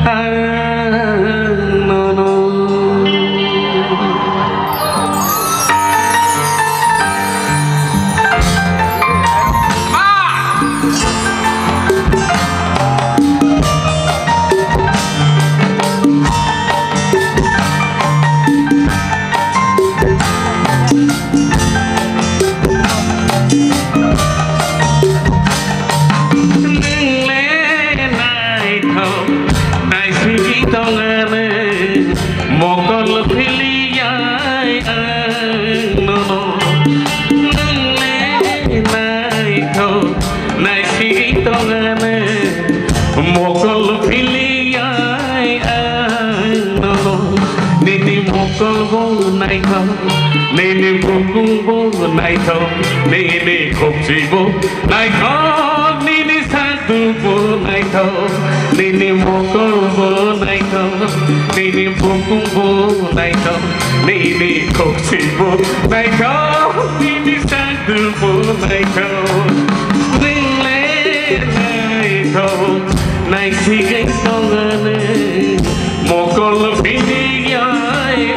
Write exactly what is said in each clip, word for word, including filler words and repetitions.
Nini bukung bo nai tho, nini kopsi bo nai tho, nini satu bo nai tho, nini mokol bo nai tho, nini bukung bo nai tho, nini kopsi bo nai tho, nini satu bo nai tho, nile nai tho, nai sigai tongane, mokol pini yai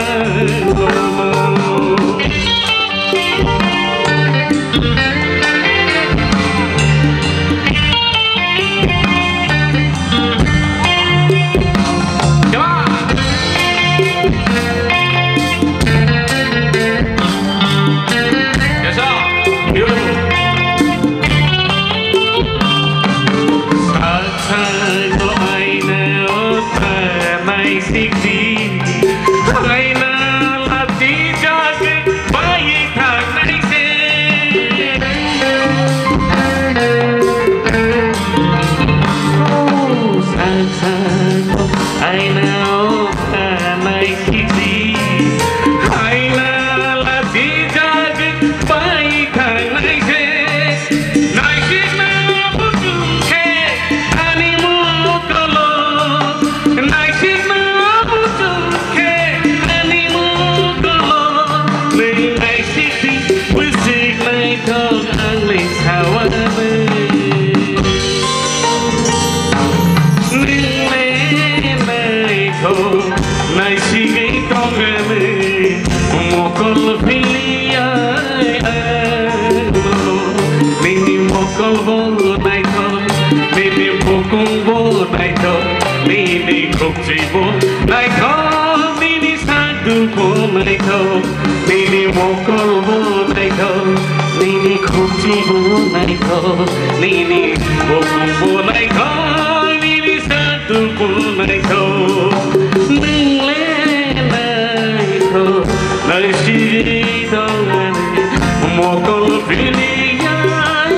Nini bokung bo nai tho, nini satu bo nai tho, nile nai tho, nai si tongane, mokol pini yai.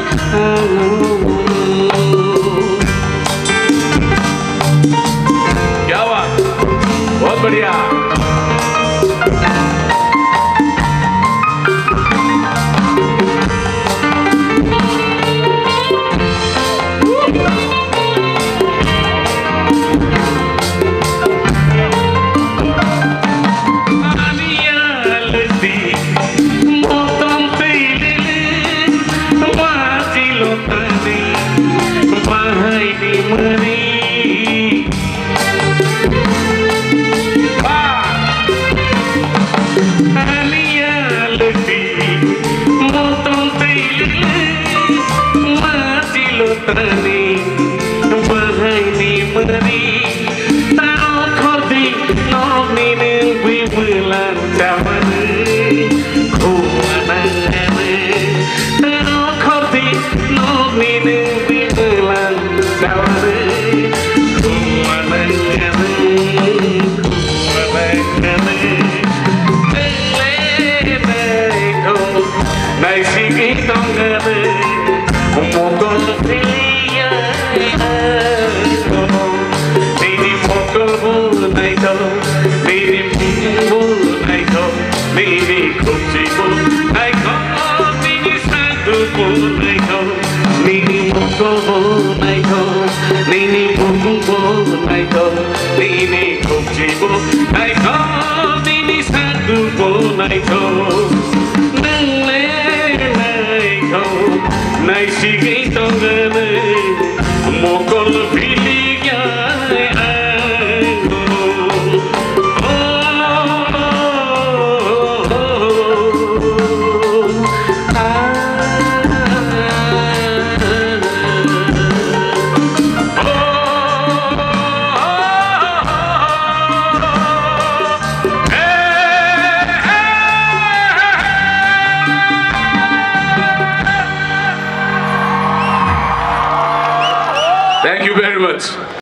क्या बात, बहुत बढ़िया. Này si gay tông ngân mồ con phi li Prohibited.